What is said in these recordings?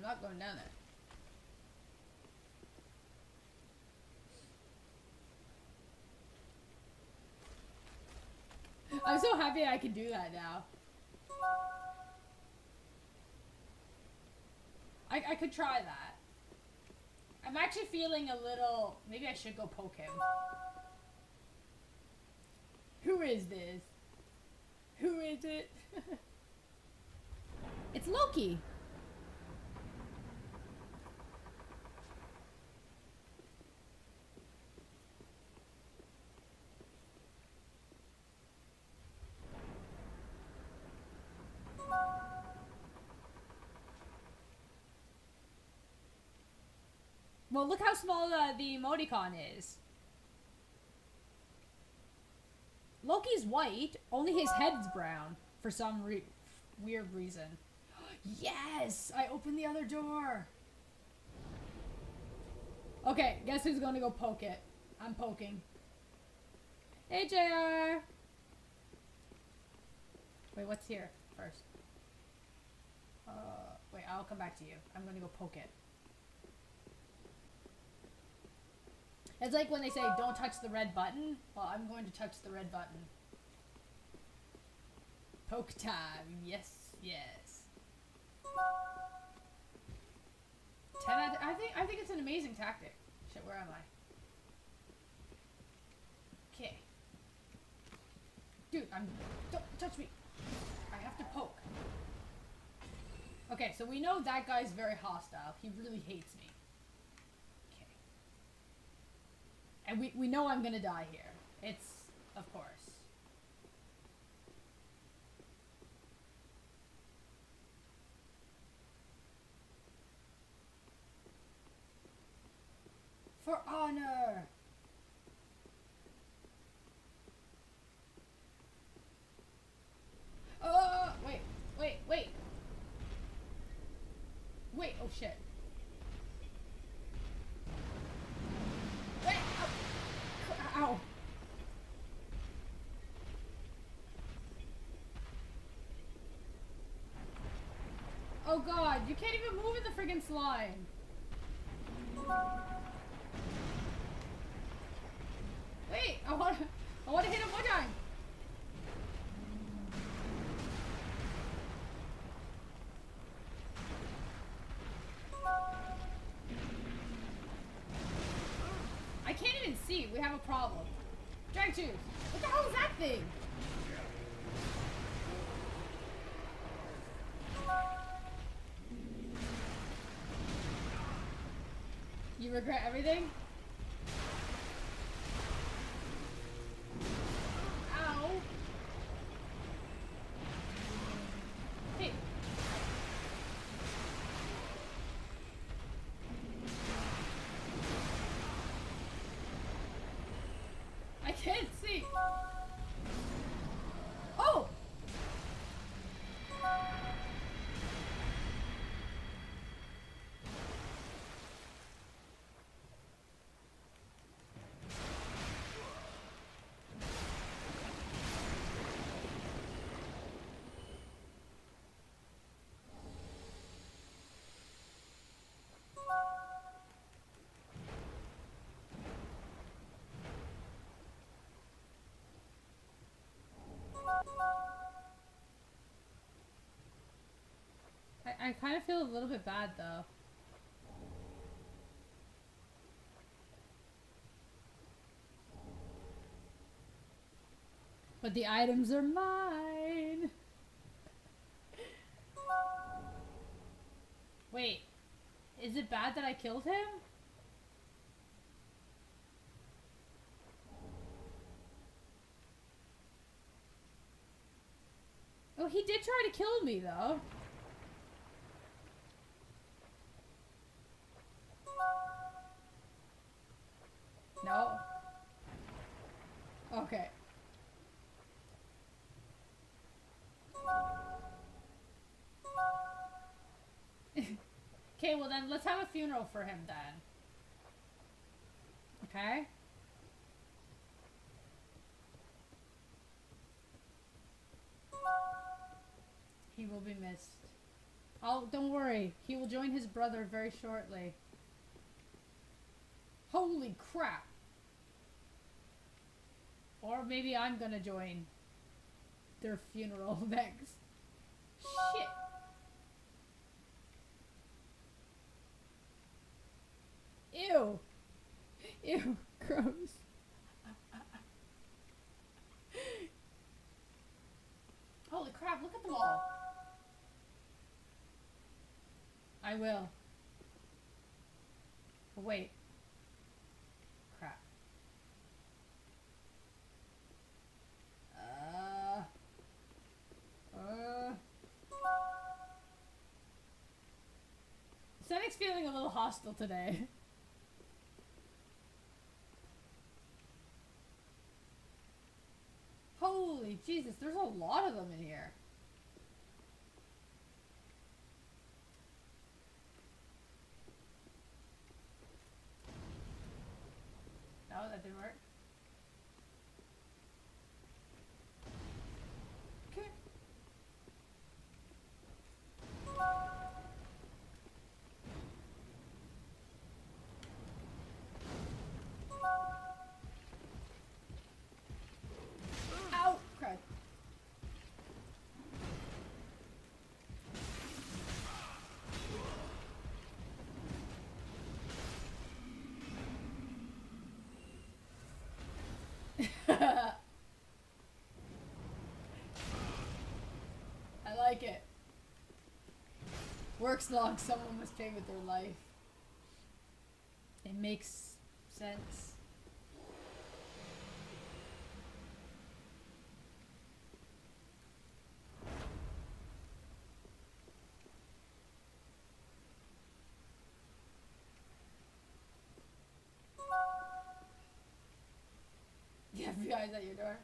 not going down there. I'm so happy I can do that now. I could try that. I'm actually feeling a little... Maybe I should go poke him. Who is this? Who is it? It's Loki! Well, look how small the emoticon is. Loki's white, only his head's brown for some weird reason. Yes! I opened the other door. Okay, guess who's gonna go poke it? I'm poking. Hey, JR! Wait, what's here first? Wait, I'll come back to you. I'm gonna go poke it. It's like when they say, don't touch the red button. Well, I'm going to touch the red button. Poke time. Yes, yes. 10 out of, I think it's an amazing tactic. Shit, where am I? Okay. Dude, don't touch me. I have to poke. Okay, so we know that guy's very hostile. He really hates me. And we know I'm gonna die here. It's, of course. For honor! Wait, wait, wait. Wait, oh shit. Wait, ow. Oh god, you can't even move in the friggin' slime. Wait, I wanna hit him one time. I can't even see. We have a problem. Drag juice. What the hell is that thing? You regret everything? Ow. Hey. I can't see. Oh! I kind of feel a little bit bad though. But the items are mine. Wait, is it bad that I killed him? Oh, he did try to kill me though. No. Okay. Okay, well then let's have a funeral for him then. Okay? He will be missed. Don't worry. He will join his brother very shortly. Holy crap. Or maybe I'm gonna join their funeral next. Shit. Ew. Ew. Gross. Holy crap, look at them all. I will. Oh, wait. Crap. Senic's feeling a little hostile today. Holy Jesus, there's a lot of them in here. No, that didn't work. Okay. Ow! Crud. I like it. Works long, someone must pay with their life. It makes sense. The FBI's at your door.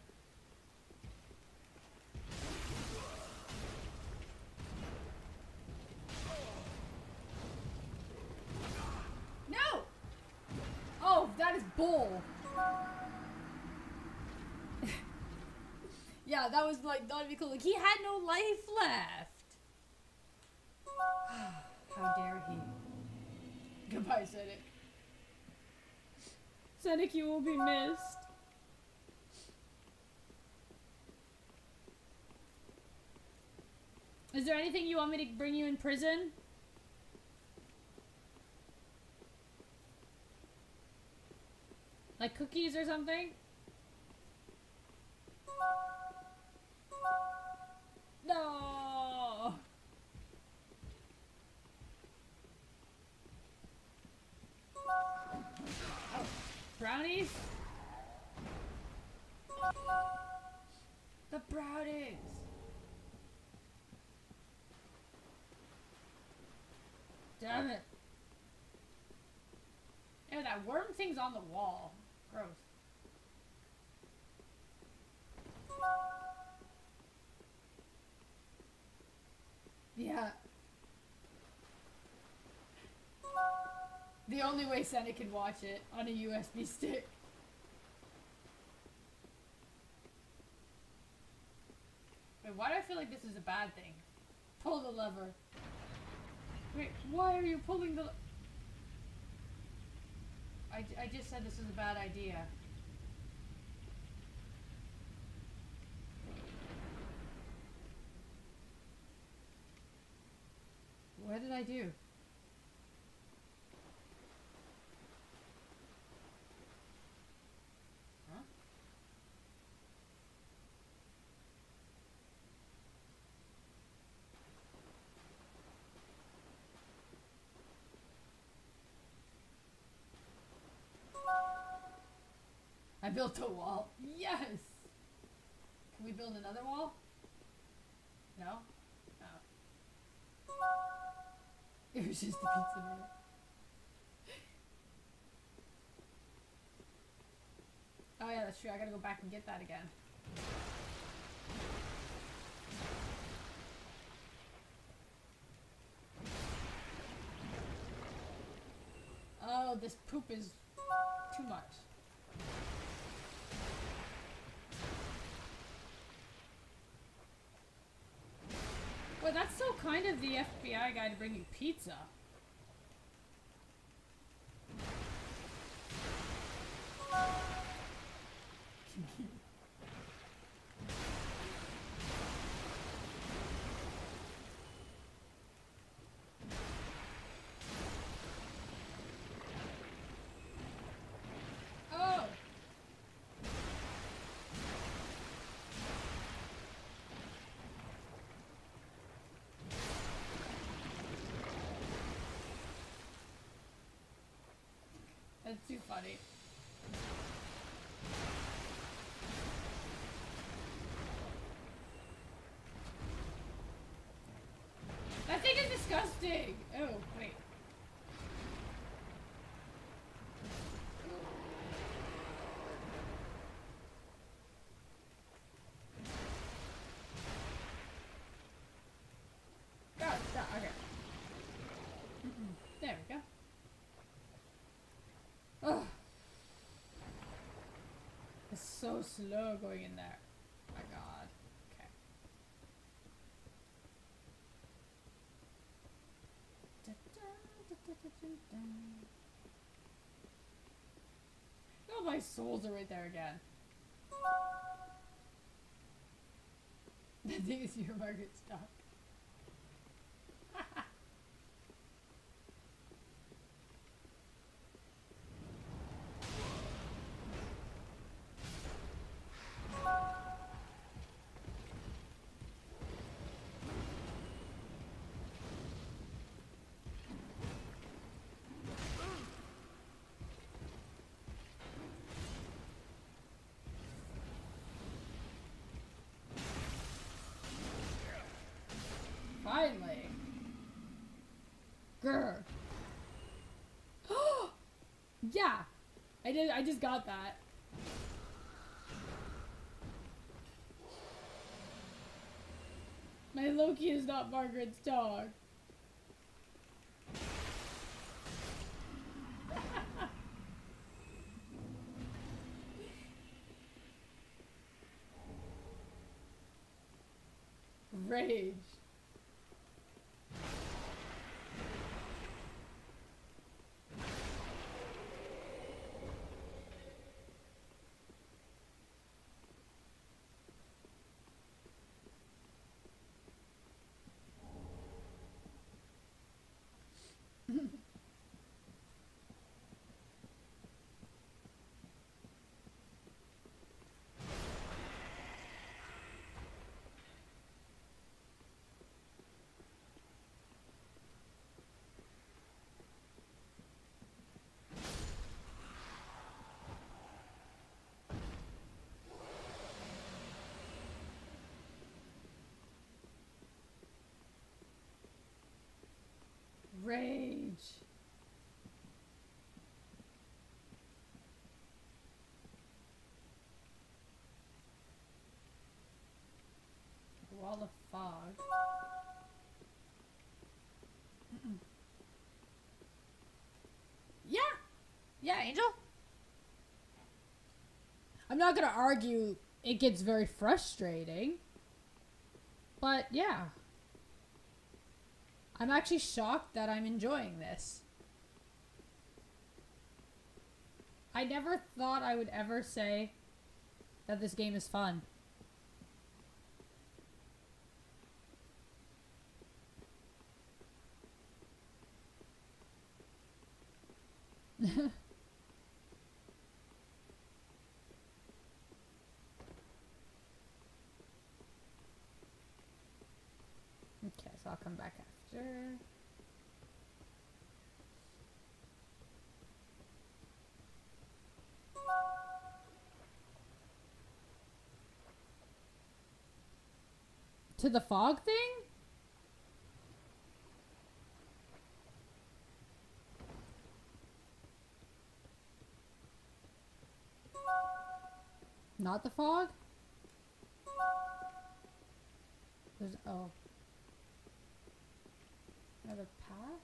No! Oh, that is bull. Yeah, that was like not even cool. Like, he had no life left. How dare he? Goodbye, Senic. Senic, you will be missed. Is there anything you want me to bring you in prison? Like cookies or something? No! Oh, brownies? The brownies! Damn it. Ew, that worm thing's on the wall. Gross. Yeah. The only way Senic can watch it, on a USB stick. Wait, why do I feel like this is a bad thing? Pull the lever. Wait, why are you pulling the... I just said this is a bad idea. What did I do? Huh? I built a wall. Yes! Can we build another wall? No? Oh. It was just the pizza man. Oh yeah, that's true. I gotta go back and get that again. Oh, this poop is too much. Well, that's so kind of the FBI guy to bring you pizza. Oh! That's too funny. That thing is disgusting! Oh, wait. God, stop. Okay. There we go. Ugh. It's so slow going in there. Oh my god. Okay. Oh, my souls are right there again. That thing is your Margaret's dog. Finally. Grr. Yeah. I just got that. My Loki is not Margaret's dog. Rage. Rage. Wall of fog. Yeah. Yeah, Angel. I'm not gonna argue it gets very frustrating. But yeah. I'm actually shocked that I'm enjoying this. I never thought I would ever say that this game is fun. Okay, so I'll come back after. To the fog thing? Not the fog? There's, oh. Another path?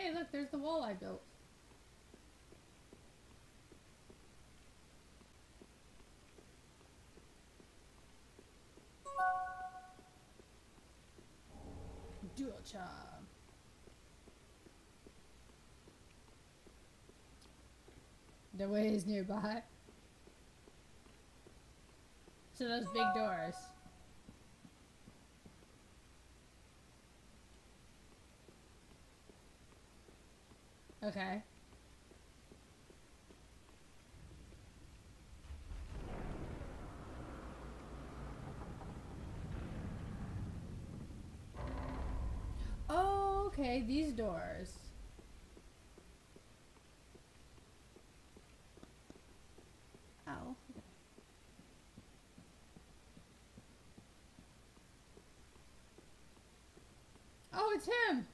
hey, look, there's the wall I built. Dual charm. The way is nearby. So those big doors. Okay. Oh, okay, these doors. Ow. Oh, it's him!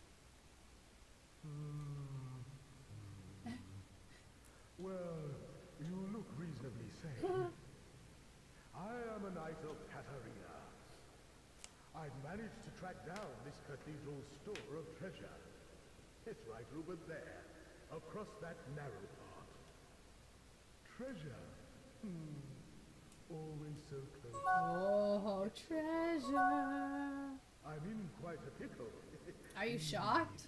Well, you look reasonably sane. I am a knight of Katarina. I've managed to track down this cathedral's store of treasure. It's right over there, across that narrow part. Treasure. Always so close. Oh, treasure. I'm in quite a pickle. Are you shocked?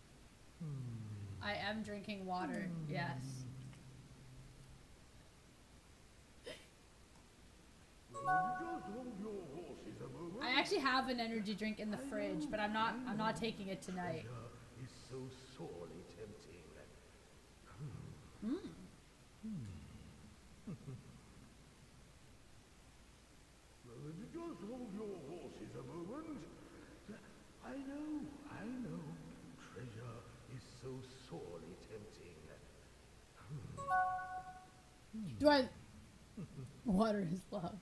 I am drinking water, yes. Just hold your horses a moment. I actually have an energy drink in the fridge, but I'm not taking it tonight. Treasure is so sorely tempting. Just hold your horses a moment. I know. Treasure is so sorely tempting. Do I... Water is love.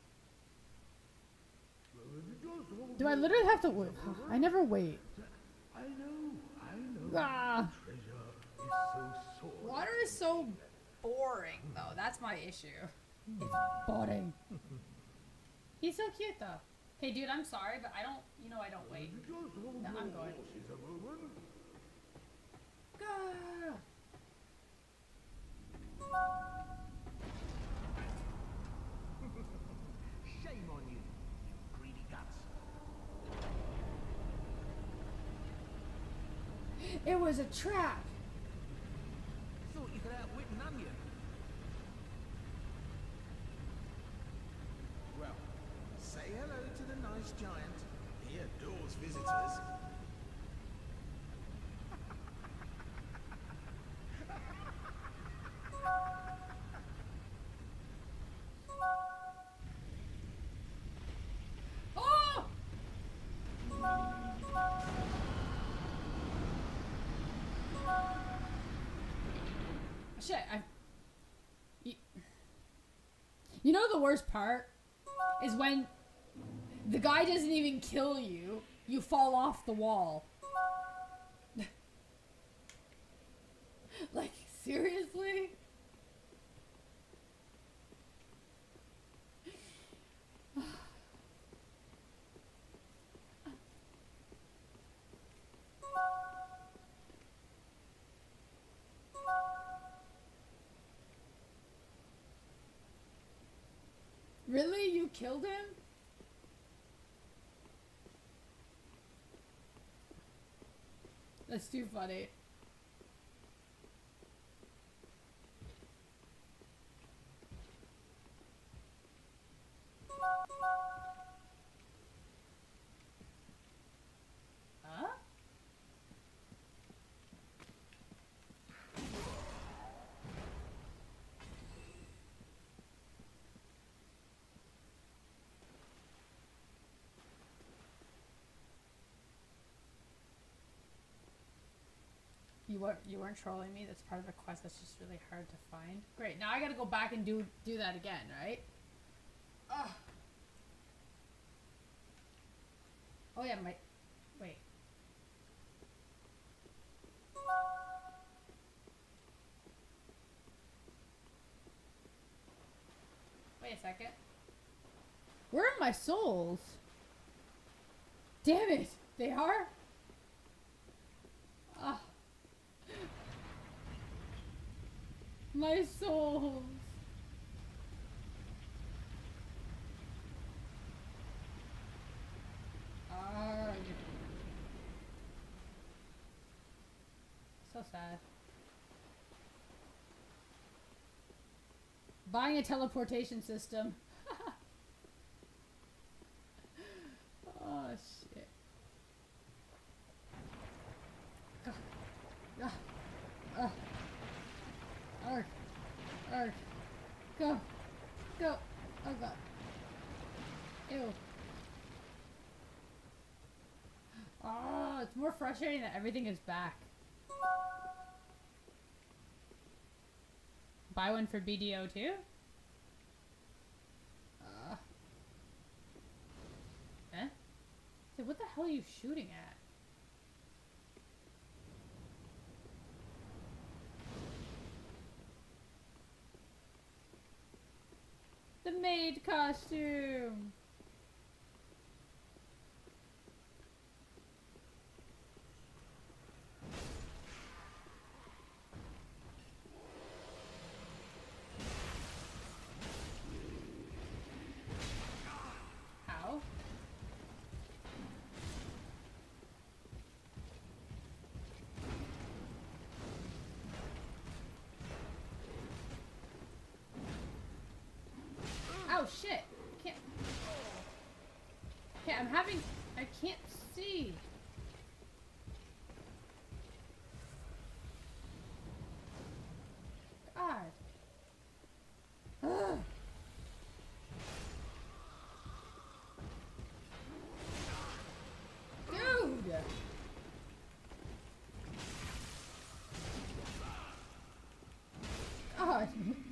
Just hold Do I literally have to wait? I never wait. I know. Ah. Treasure is so sorely. Water is so boring, though. That's my issue. It's boring. He's so cute, though. Hey, dude, I'm sorry, but I don't wait. Just hold No, your I'm going. horses a moment. Go! Shame on you, you greedy guts. It was a trap! Thought you could outwit an onion. Well, say hello to the nice giant. He adores visitors. Oh! Shit, You know the worst part? Is when the guy doesn't even kill you, you fall off the wall. Like, seriously? Really? You killed him? That's too funny. Huh? You weren't trolling me. That's part of a quest that's just really hard to find. Great. Now I gotta go back and do that again, right? Ugh. Oh yeah, wait. Wait a second. Where are my souls? Damn it! They are? Ah. My souls. Arrgh. So sad. Buying a teleportation system. Oh shit. Arrgh. Arrgh. Go. Go. Oh god. Ew. Oh, it's more frustrating that everything is back. Buy one for BDO too? Eh? So what the hell are you shooting at? The maid costume! How? Oh shit! Can't. Okay, I'm having. I can't see. God. Ugh. Dude! God.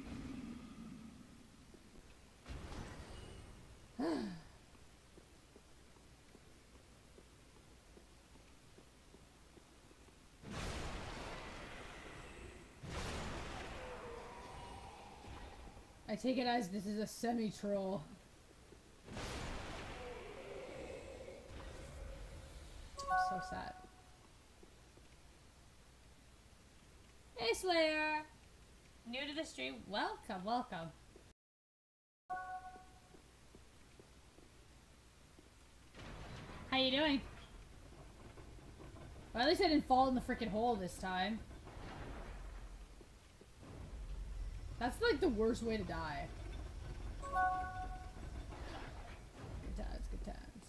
I take it as this is a semi-troll. So sad. Hey Slayer! New to the stream? Welcome, welcome. How you doing? Well, at least I didn't fall in the freaking hole this time. That's like the worst way to die. Good times, good times.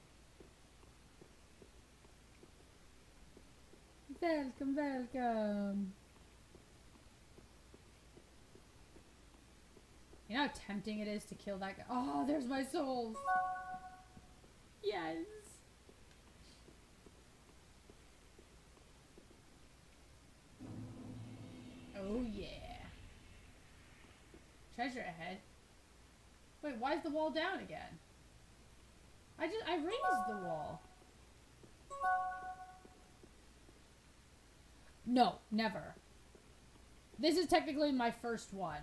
Welcome, welcome. You know how tempting it is to kill that guy? Oh, there's my souls. Yes. Oh yeah. Treasure ahead. Wait, why is the wall down again? I raised the wall. No, never. This is technically my first one.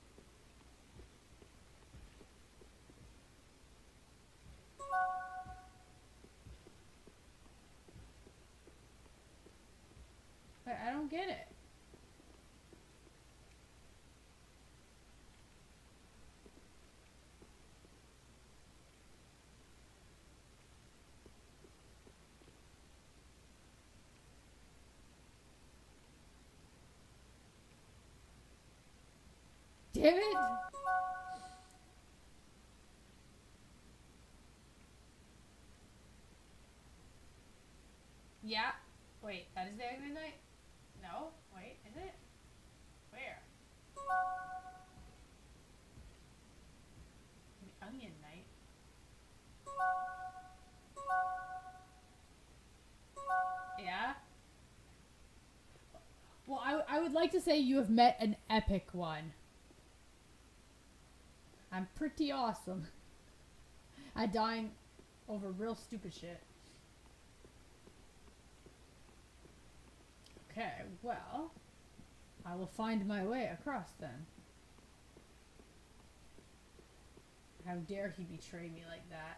But I don't get it. Damn it! Yeah. Wait, that is the egg midnight? No? Wait, is it? Where? The onion night? Yeah? Well, I would like to say you have met an epic one. I'm pretty awesome. I'm dying over real stupid shit. Okay, well, I will find my way across then. How dare he betray me like that?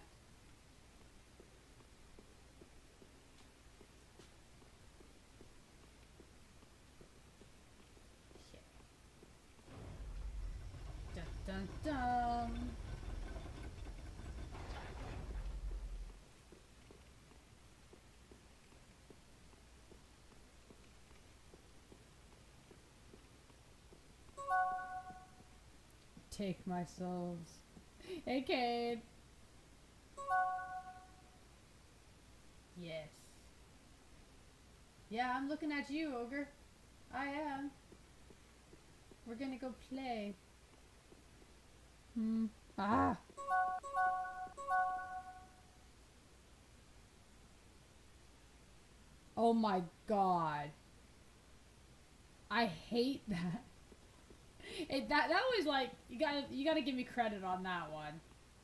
Take my souls. Hey, Cade. Yes. Yeah, I'm looking at you, Ogre. I am. We're gonna go play. Ah. Oh my god. I hate that. That was like, you gotta give me credit on that one.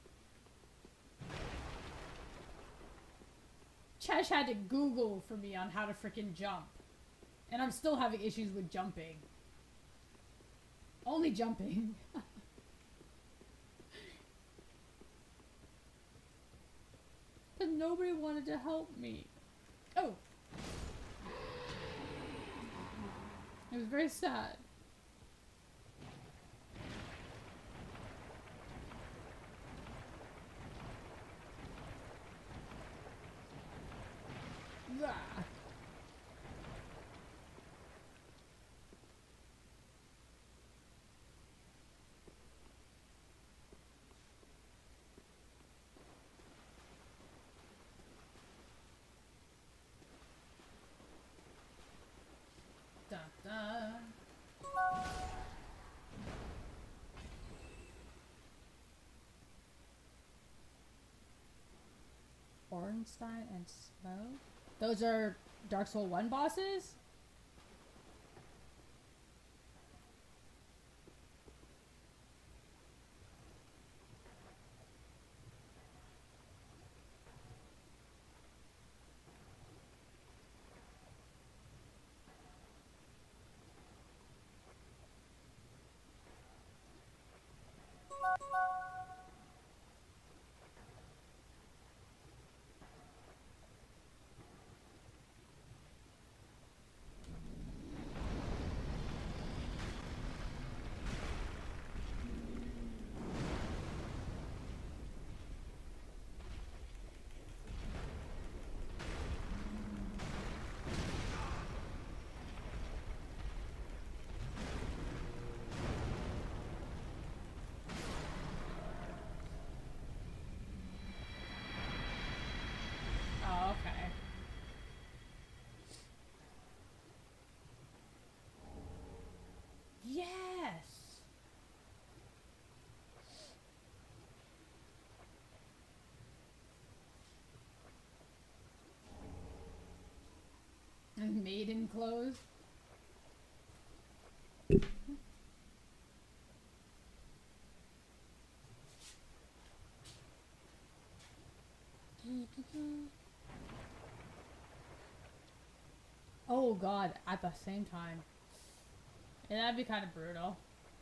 Chesh had to Google for me on how to freaking jump. And I'm still having issues with jumping. Only jumping. Because nobody wanted to help me. Oh! It was very sad. Ah. Dun, dun. Ornstein and Smoke? Those are Dark Souls 1 bosses? Oh, okay. Yes! And maiden clothes? Oh god, at the same time. Yeah, that'd be kind of brutal.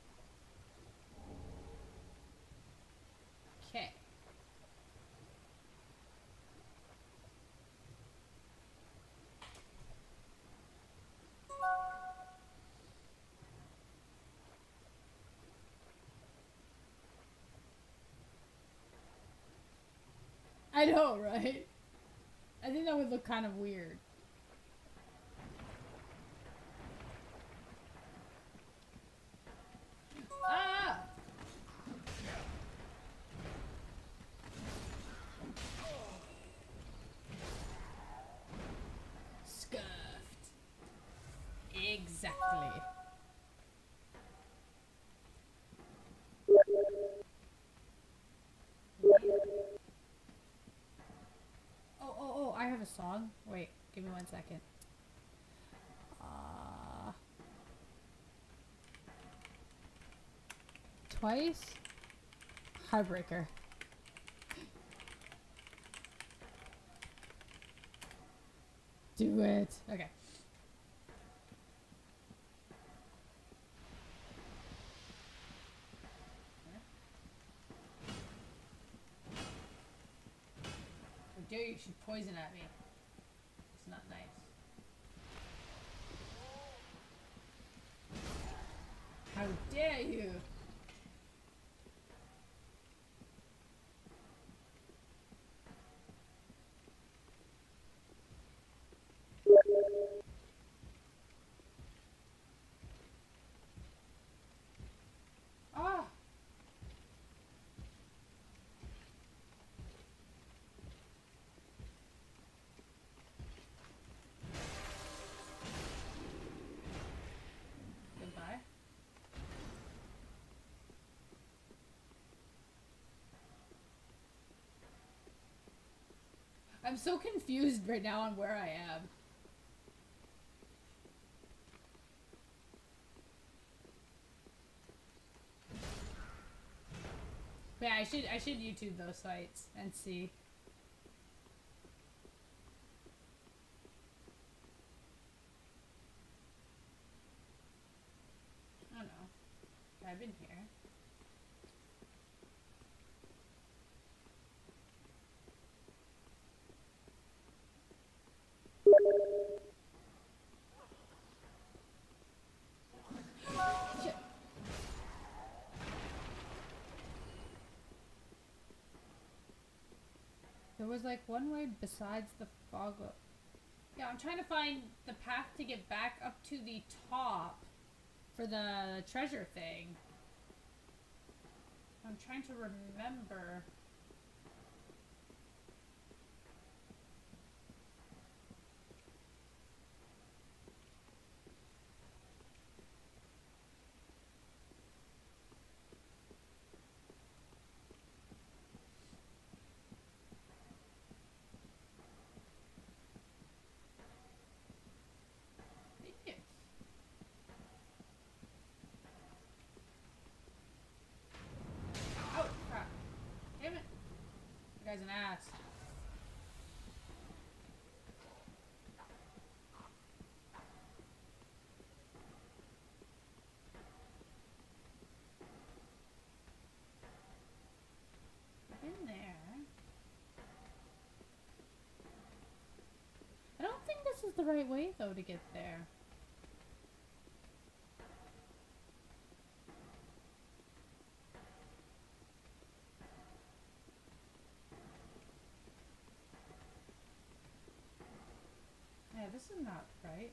Okay. I know, right? I think that would look kind of weird. Ah! Scuffed. Exactly. Oh, I have a song. Wait, give me 1 second. Twice? Heartbreaker. Do it. Okay. How dare you shoot poison at me. It's not nice. How dare you! Ah! I'm so confused right now on where I am. Yeah, I should YouTube those sites and see. I don't know. I've been here. Shit. There was like one way besides the fog. Yeah, I'm trying to find the path to get back up to the top for the treasure thing. I'm trying to remember. Oh, crap. Damn it. The guy's an ass. In there. I don't think this is the right way, though, to get there. Yeah, this is not right.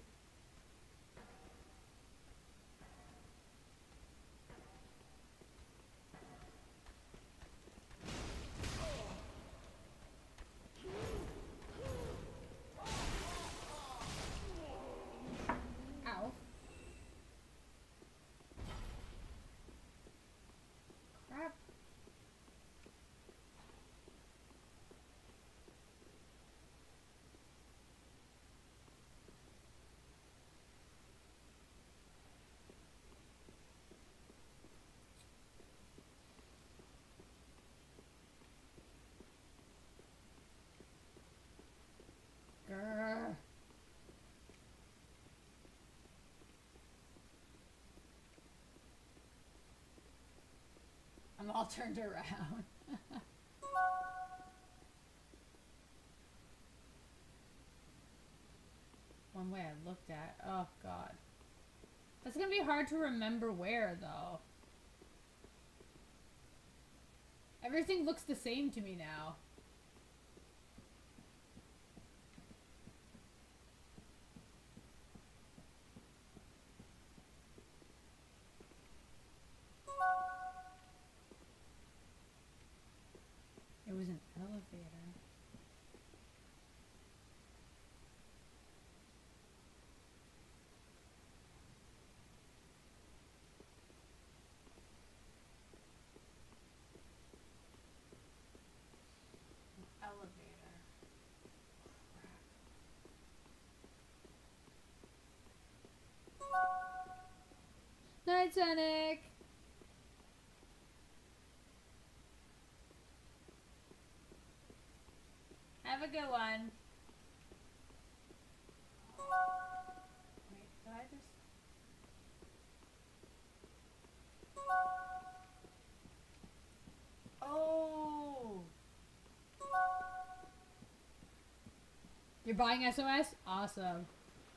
Ow. Crap. Grr. I'm all turned around. One way I looked at. Oh, God. That's gonna be hard to remember where, though. Everything looks the same to me now. It was an elevator. An elevator. Crap. Night, Sonic! Have a good one. Wait, did I just... Oh! You're buying SOS? Awesome.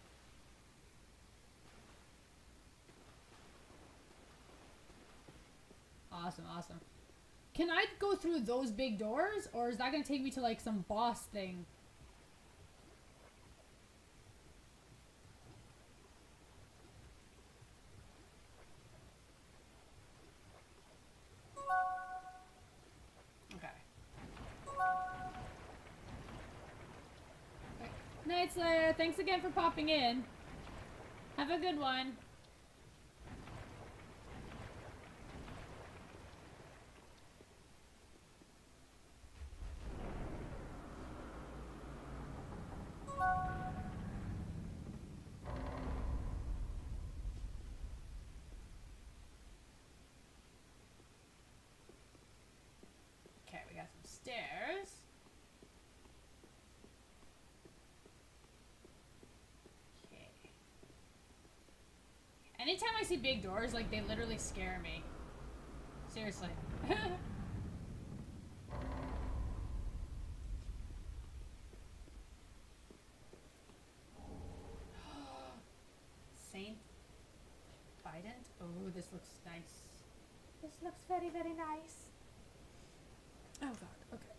Awesome, awesome. Can I go through those big doors, or is that gonna take me to like some boss thing? Okay. Night Slayer, thanks again for popping in. Have a good one. Anytime I see big doors, like, they literally scare me. Seriously. Saint Bident? Oh, this looks nice. This looks very, very nice. Oh god, okay.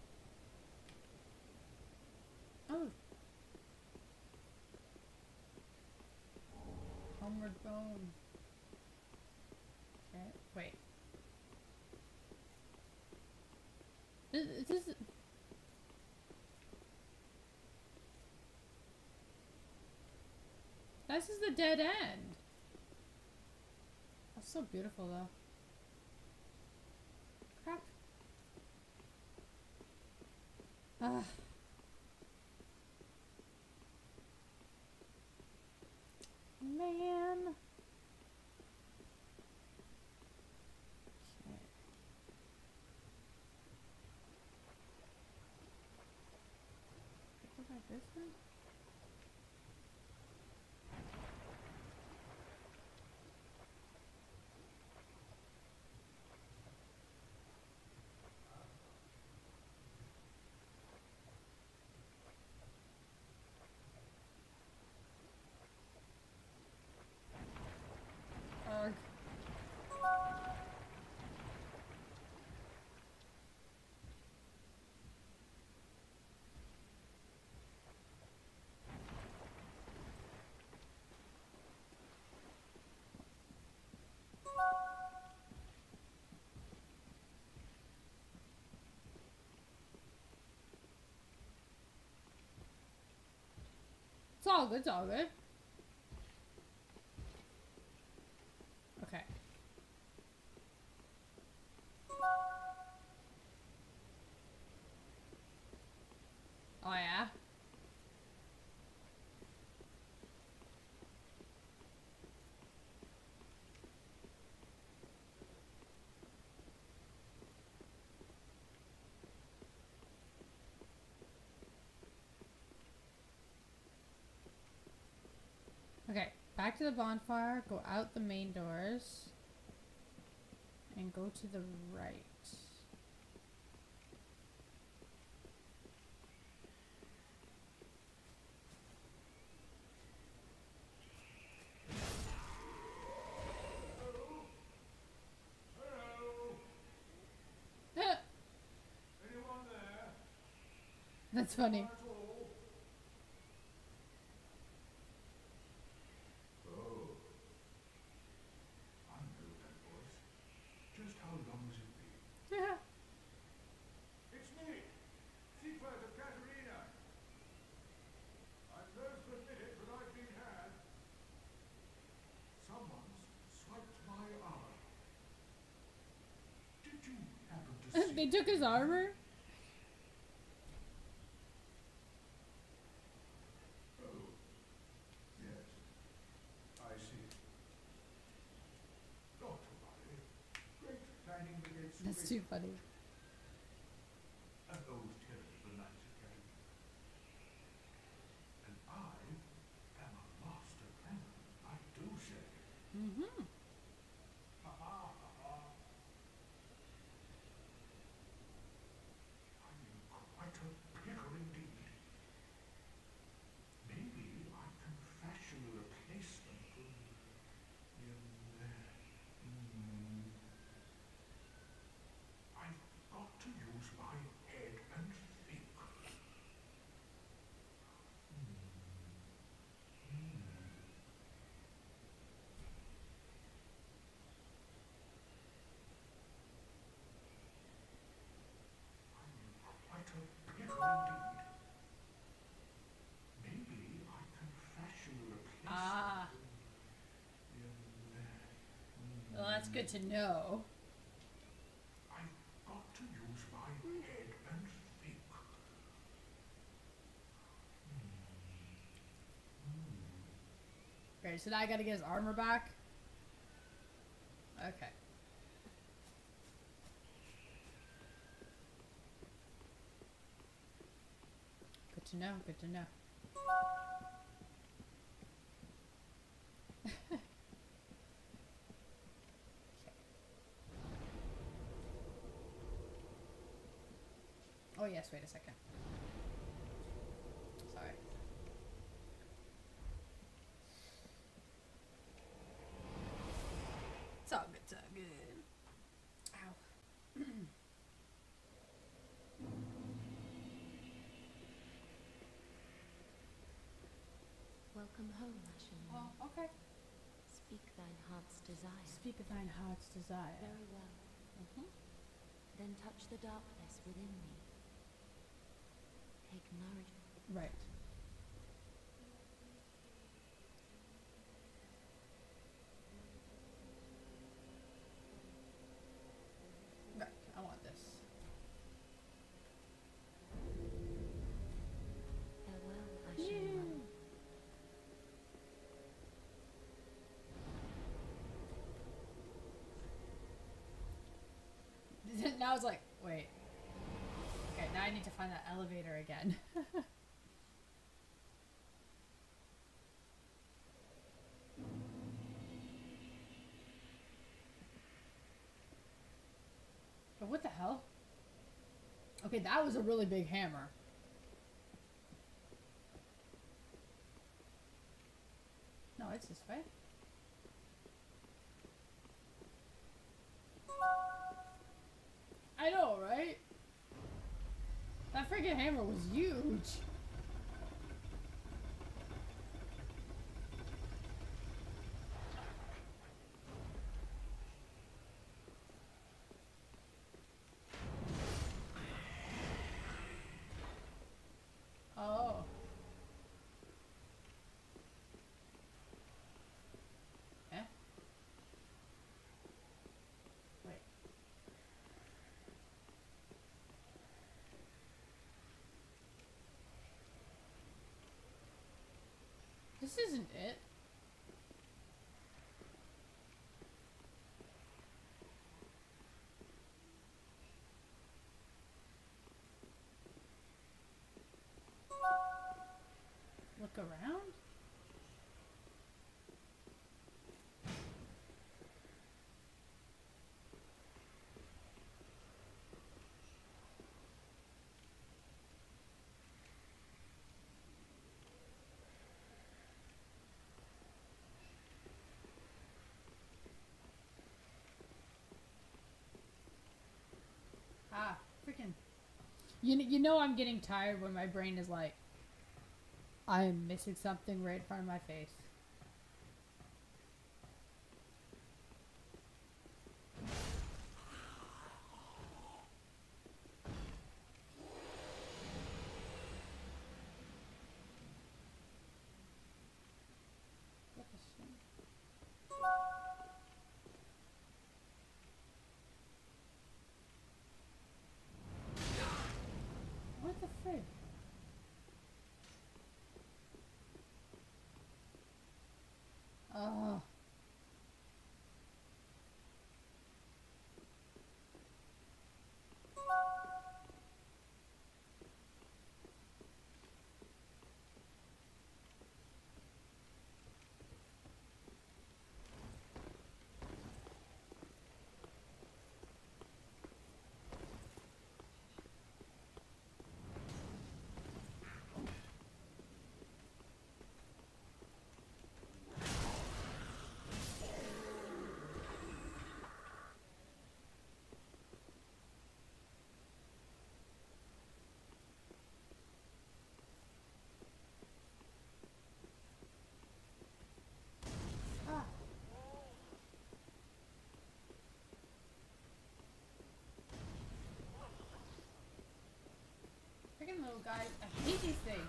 Oh. Homeward Bone. Okay, wait. This is... This is the dead end. That's so beautiful though. Crap. Ugh. Man. Okay. Go back this way? Ugh. It's all good, it's all good. Okay. Oh yeah? Okay, back to the bonfire, go out the main doors, and go to the right. Ah, Anyone there? that's funny. At all? Oh. I know that voice. Just how long has it been? Yeah. It's me, Siegfried of Katarina. I'm loath to admit it, but I've been had. Someone's swiped my armor. Did you happen to see? They took his armor? Oh, yes. I see. Not to worry. Great planning begets That's great. too funny. An old tale of the knights of Katarina. And I am a master planner, I do say. Mm-hmm. Ha ha ha ha. I'm in quite a pickle indeed. Maybe I can fashion a replacement I've got to use my head and think. I'm in quite a pickle indeed. Maybe I can fashion a replacement. Ah. Well, that's good to know. I've got to use my head and think. Okay, so now I gotta get his armor back. Okay. Good to know, good to know. Oh yes, wait a second. Sorry. It's all good, it's all good. Ow. Welcome home, Ashen Oh, One. okay. Speak thine heart's desire. Speak of thine heart's desire. Very well. Mm-hmm. Then touch the darkness within me. Take nourishment. Right. Right, I want this. Farewell, Ashen One. Now it's like, wait. Okay, now I need to find that elevator again. But what the hell? Okay, that was a really big hammer. No, it's this way. I know, right? That freaking hammer was huge. Oh. Eh? Wait. This isn't it. Look around? Ah, freaking. You know I'm getting tired when my brain is like, I am missing something right in front of my face. What the shit? What the frick? Oh. Ah. Freaking little guy. I hate these things.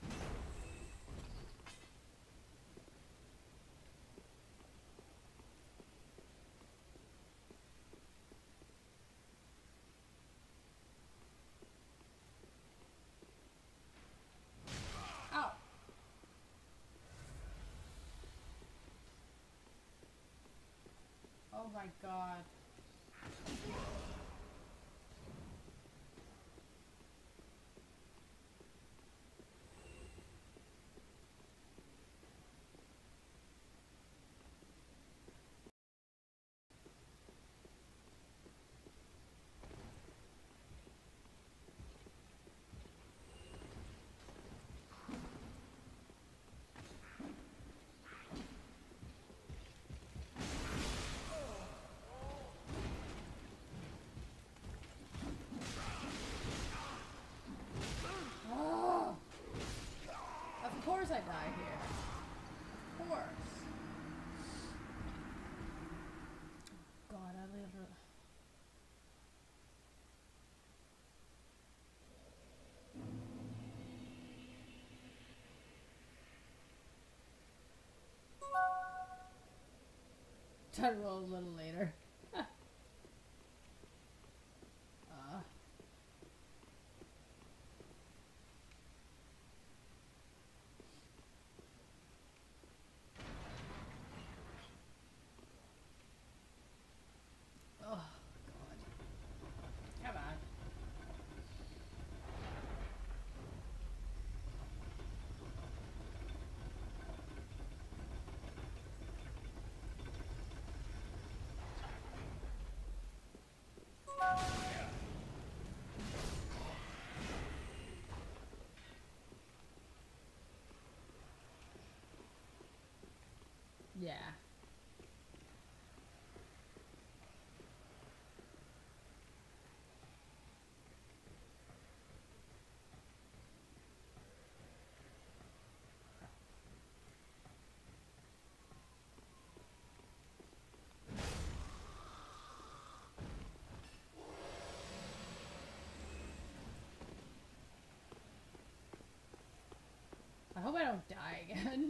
Ow. Oh my god. Try to roll a little later. Oh, God. Come on. Yeah. I hope I don't die again.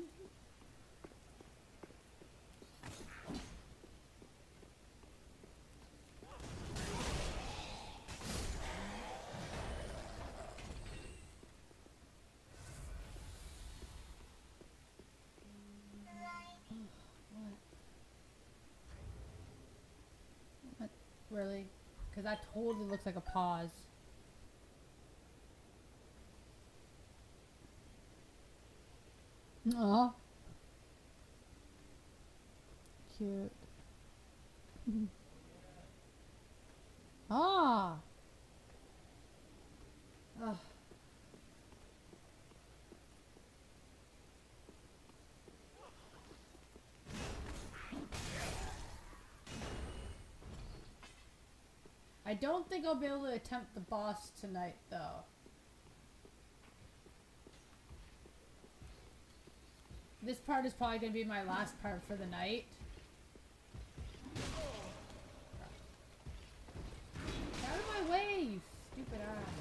What? Really? Because that totally looks like a pause. Aw. Cute. Ah. Ugh. I don't think I'll be able to attempt the boss tonight, though. This part is probably going to be my last part for the night. Get out of my way, you stupid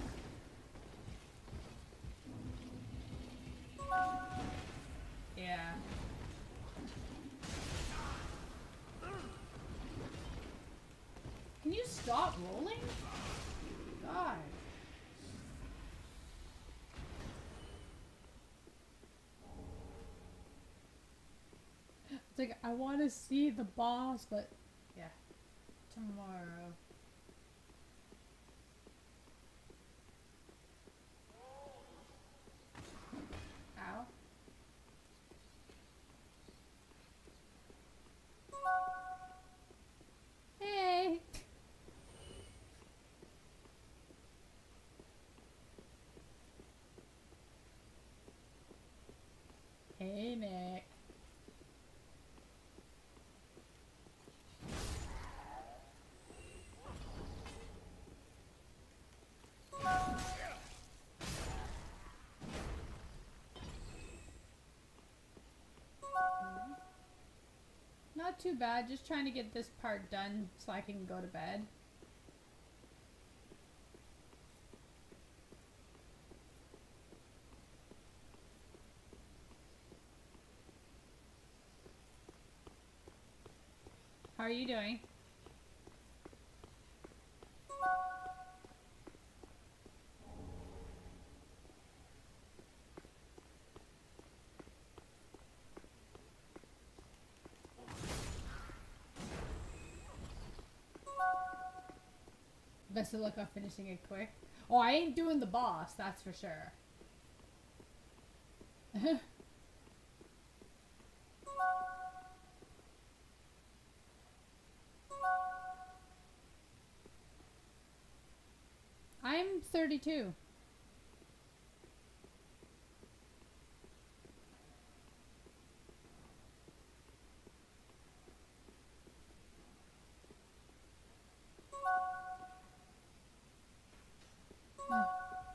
ass. Yeah. Can you stop rolling? God. It's like, I want to see the boss, but yeah. Tomorrow. Ow. Hey. Hey, Nick. Not too bad, just trying to get this part done so I can go to bed. How are you doing? Best of luck on finishing it quick. Oh, I ain't doing the boss, that's for sure. I'm 32. Oh.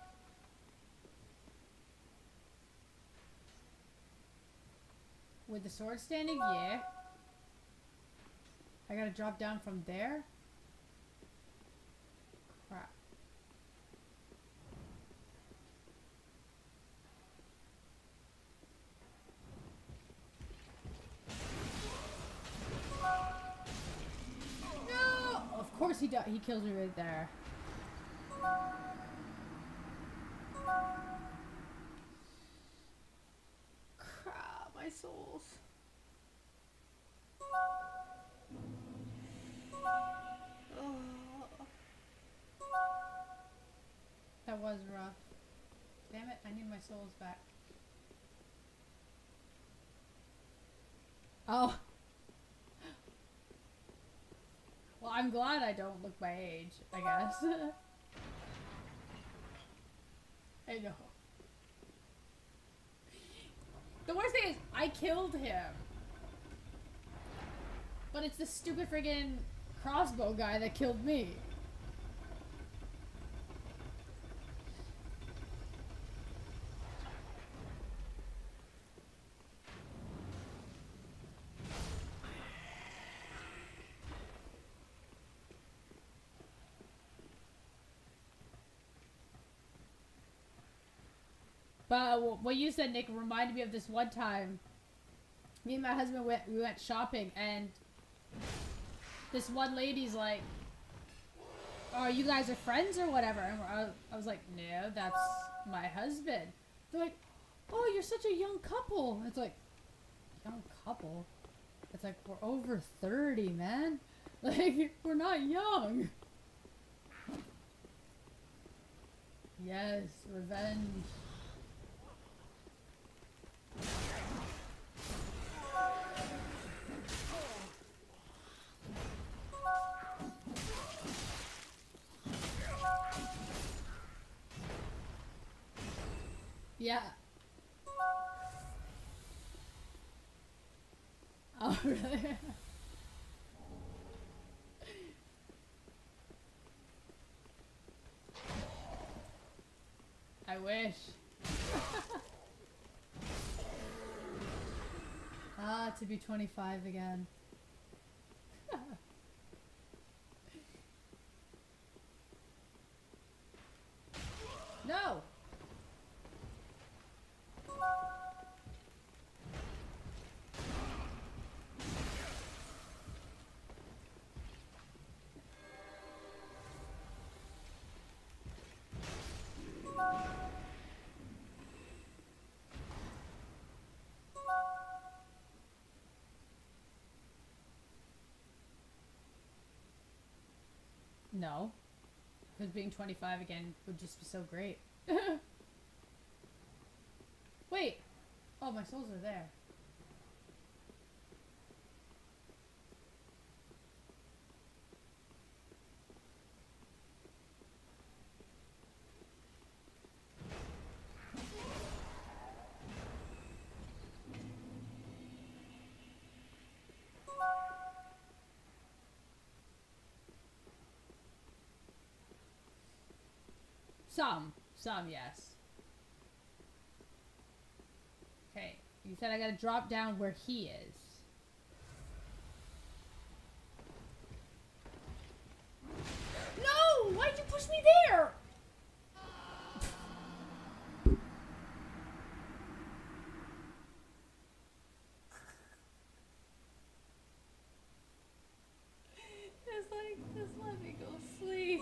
With the sword standing? Yeah. I gotta drop down from there? Crap. course he kills me right there. Crap, my souls. Oh. That was rough. Damn it, I need my souls back. Oh. Well, I'm glad I don't look my age, I guess. I know. The worst thing is, I killed him. But it's the stupid friggin' crossbow guy that killed me. But what you said, Nick, reminded me of this one time. Me and my husband we went shopping, and this one lady's like, "Oh, you guys are friends or whatever?" And I was like, "No, that's my husband." They're like, "Oh, you're such a young couple." It's like, young couple? It's like, we're over 30, man. Like, we're not young. Yes, revenge. Yeah. Oh, really? I wish. Ah, to be 25 again. No! No. Because being 25 again would just be so great. Wait! Oh, my souls are there. Some, yes. Okay, you said I gotta drop down where he is. No! Why'd you push me there? It's like, just let me go sleep.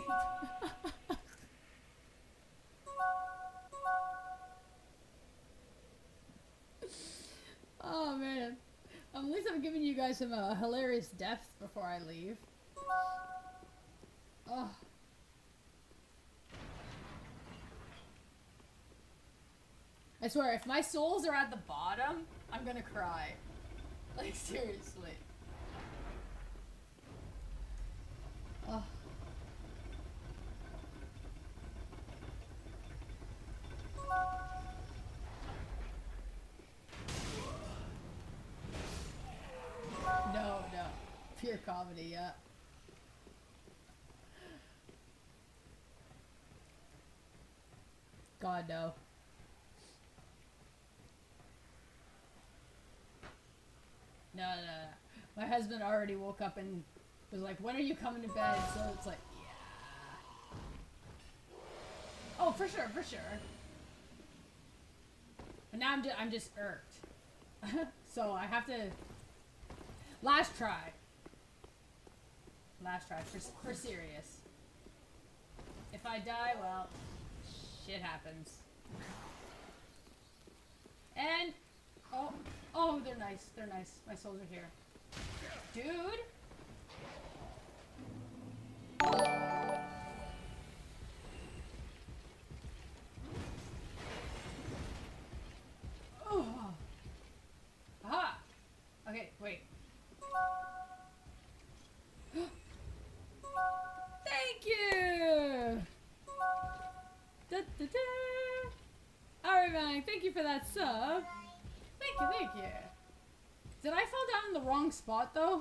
Oh man, at least I'm giving you guys some hilarious deaths before I leave. Oh. I swear, if my souls are at the bottom, I'm gonna cry. Like, seriously. Oh. No. Pure comedy, yeah. God, no. No. My husband already woke up and was like, "When are you coming to bed?" So it's like, yeah. Oh, for sure. And now I'm just irked. So I have to... Last try. Last try, for serious. If I die, well, shit happens. And, oh, they're nice, they're nice. My souls are here. Dude! Oh. Aha! Okay, wait. Thank you! Da, da, da. Alright, man, thank you for that sub. Thank you. Did I fall down in the wrong spot, though?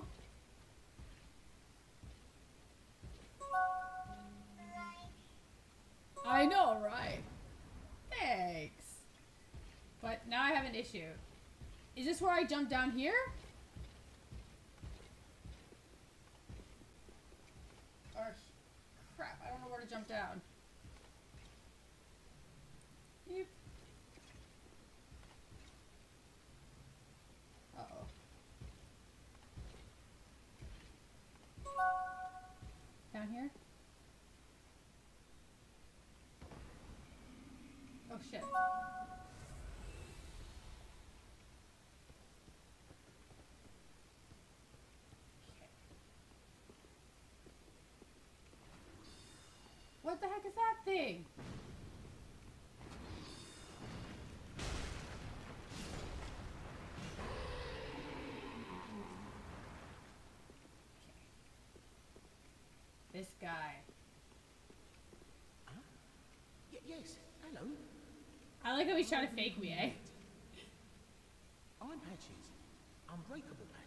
I know, right? Thanks. But now I have an issue. Is this where I jump down here? Or crap, I don't know where to jump down. Yep. Uh-oh. Down here? Oh shit. What the heck is that thing? This guy. Huh? Yes, hello. I like how he's trying to fake me, eh? I'm Patches. Unbreakable Patches.